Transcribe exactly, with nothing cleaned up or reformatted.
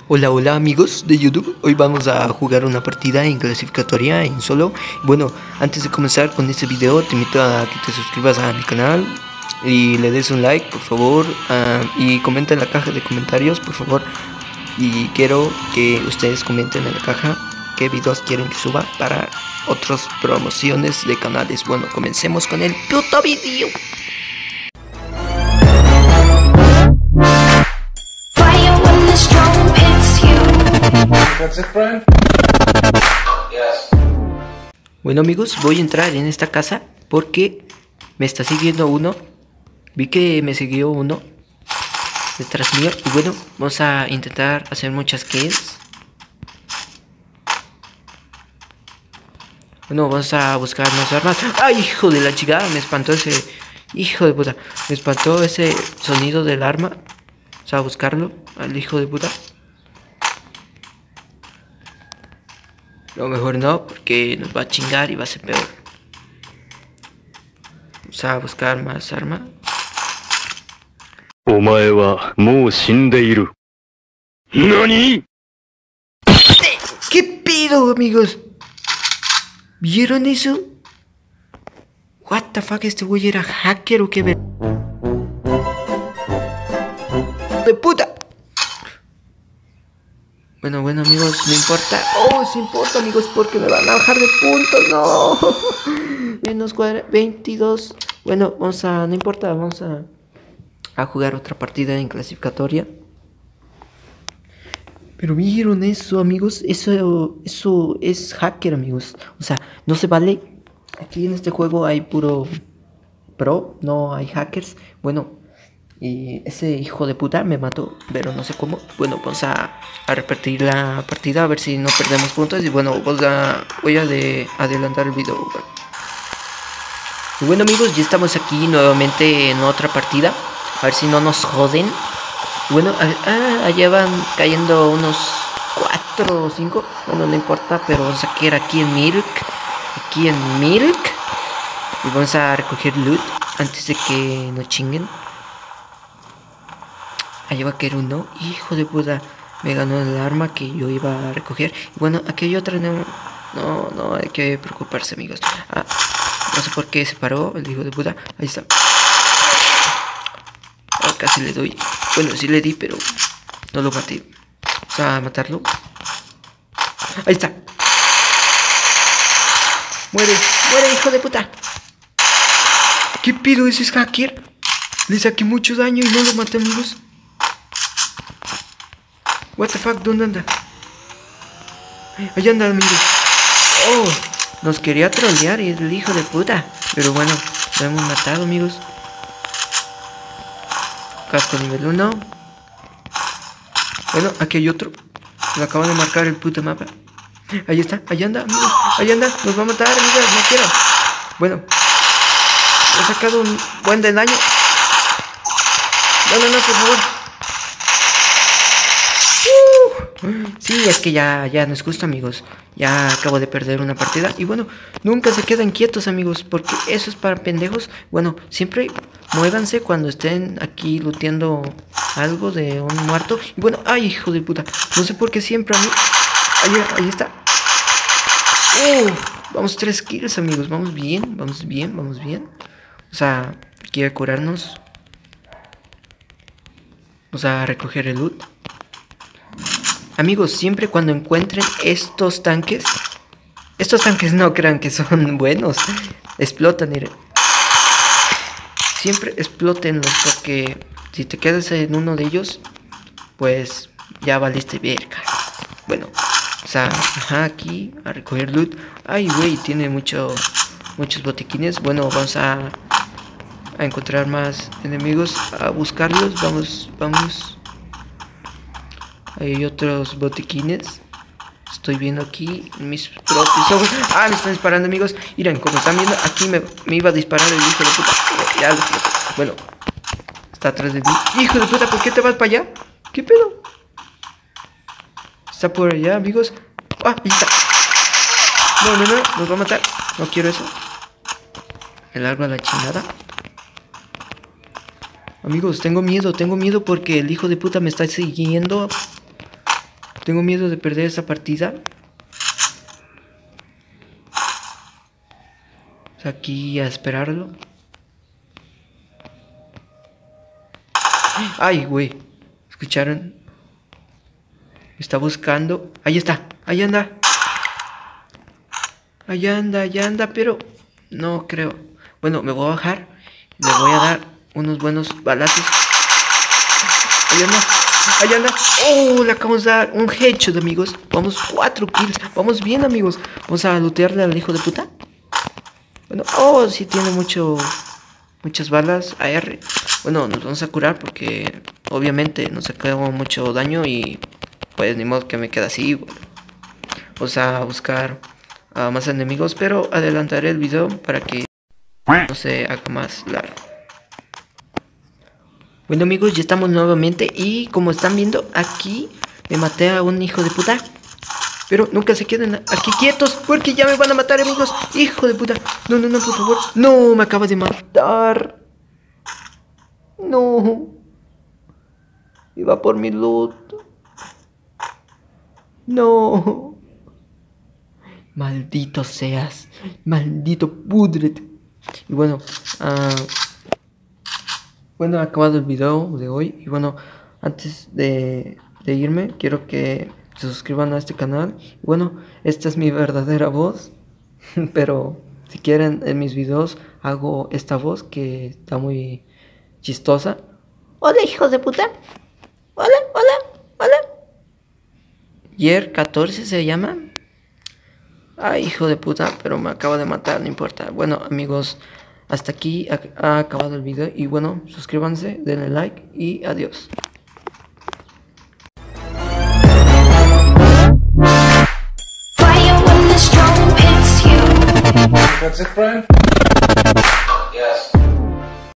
Hola, hola amigos de YouTube, hoy vamos a jugar una partida en clasificatoria en solo. Bueno, antes de comenzar con este video te invito a que te suscribas a mi canal y le des un like por favor, uh, y comenta en la caja de comentarios por favor. Y quiero que ustedes comenten en la caja qué videos quieren que suba para otras promociones de canales. Bueno, comencemos con el puto video. That's it, Brian? Yes. Bueno amigos, voy a entrar en esta casa porque me está siguiendo uno. Vi que me siguió uno detrás mío. Y bueno, vamos a intentar hacer muchas kills. Bueno, vamos a buscar más armas. ¡Ay, hijo de la chica! Me espantó ese... Hijo de puta. Me espantó ese sonido del arma. Vamos a buscarlo al hijo de puta. Lo mejor no, porque nos va a chingar y va a ser peor. Vamos a buscar más arma. Omae wa mou shindeiru. ¿Nani? ¿Qué pido, amigos? ¿Vieron eso? What the fuck, este güey era hacker o qué ver... ¡De puta! Bueno, bueno amigos, no importa. Oh, sí importa amigos, porque me van a bajar de puntos. No. Menos veintidós. Bueno, vamos a... No importa, vamos a... A jugar otra partida en clasificatoria. Pero vieron eso amigos. Eso... Eso es hacker amigos. O sea, no se vale. Aquí en este juego hay puro... Pro, no hay hackers. Bueno... Y ese hijo de puta me mató, pero no sé cómo. Bueno, vamos a, a repetir la partida a ver si no perdemos puntos. Y bueno, vamos a, voy a de, adelantar el video. Bueno. Y bueno amigos, ya estamos aquí nuevamente en otra partida. A ver si no nos joden. Bueno, ah, allá van cayendo unos cuatro o cinco. Bueno, no importa, pero vamos a quedar aquí en Milk. Aquí en Milk. Y vamos a recoger loot antes de que nos chinguen. Allá va a caer uno. Hijo de puta. Me ganó el arma que yo iba a recoger. Y bueno, aquí hay otra. No, no, no hay que preocuparse, amigos. Ah, no sé por qué se paró el hijo de puta. Ahí está. Ah, casi le doy. Bueno, sí le di, pero no lo maté. Vamos a matarlo. Ahí está. Muere, muere, hijo de puta. ¿Qué pido? ¿Ese es hacker? Le saqué mucho daño y no lo maté, amigos. What the fuck, ¿dónde anda? Allá anda, amigos. Oh, nos quería trolear el hijo de puta. Pero bueno, lo hemos matado, amigos. Casco nivel uno. Bueno, aquí hay otro. Me acaban de marcar el puto mapa. Ahí está, allá anda, amigos. Allá anda, nos va a matar, amigos, no quiero. Bueno, he sacado un buen de daño. No, no, no, por favor. Sí, es que ya, ya no es justo, amigos. Ya acabo de perder una partida. Y bueno, nunca se quedan quietos, amigos, porque eso es para pendejos. Bueno, siempre muévanse cuando estén aquí looteando algo de un muerto. Y bueno, ay, hijo de puta. No sé por qué siempre a mí... Ahí, ahí está. Uh, vamos tres kills, amigos. Vamos bien, vamos bien, vamos bien. O sea, quiere curarnos. Vamos a recoger el loot. Amigos, siempre cuando encuentren estos tanques, estos tanques no crean que son buenos, explotan, miren. Siempre explótenlos porque si te quedas en uno de ellos, pues ya valiste verga. Bueno, o sea, ajá, aquí a recoger loot. Ay, güey, tiene mucho, muchos botiquines. Bueno, vamos a, a encontrar más enemigos, a buscarlos. Vamos, vamos. Hay otros botiquines. Estoy viendo aquí mis propios ojos. Ah, me están disparando, amigos. Miren, como están viendo, aquí me, me iba a disparar el hijo de puta. Ya lo exploté. Bueno, está atrás de mí. Hijo de puta, ¿por qué te vas para allá? ¿Qué pedo? Está por allá, amigos. Ah, ahí está. No, no, no, nos va a matar. No quiero eso. Me largo a la chingada. Amigos, tengo miedo, tengo miedo porque el hijo de puta me está siguiendo. Tengo miedo de perder esta partida. O sea, aquí a esperarlo. Ay, güey. ¿Escucharon? Me está buscando. Ahí está. Ahí anda. Ahí anda, ahí anda, pero no creo. Bueno, me voy a bajar. Le voy a dar unos buenos balazos. Ahí anda. Ahí anda. Oh, le acabamos de dar un headshot, amigos. Vamos, cuatro kills. Vamos bien, amigos. Vamos a lootearle al hijo de puta. Bueno, oh, sí tiene mucho... Muchas balas A R. Bueno, nos vamos a curar porque obviamente nos sacamos mucho daño y pues ni modo que me quede así. Bueno. Vamos a buscar a más enemigos, pero adelantaré el video para que no se haga más largo. Bueno, amigos, ya estamos nuevamente y como están viendo aquí me maté a un hijo de puta. Pero nunca se queden aquí quietos porque ya me van a matar, amigos. Hijo de puta. No, no, no, por favor. No, me acaba de matar. No. Iba por mi loot. No. Maldito seas. Maldito pudrete. Y bueno, uh, bueno, ha acabado el video de hoy. Y bueno, antes de, de irme, quiero que se suscriban a este canal. Y bueno, esta es mi verdadera voz. Pero si quieren, en mis videos hago esta voz que está muy chistosa. Hola, hijos de puta. Hola, hola, hola. Yer catorce se llama. Ay, hijo de puta, pero me acaba de matar, no importa. Bueno, amigos, hasta aquí ha, ha acabado el video. Y bueno, suscríbanse, denle like y adiós. That's it, friend?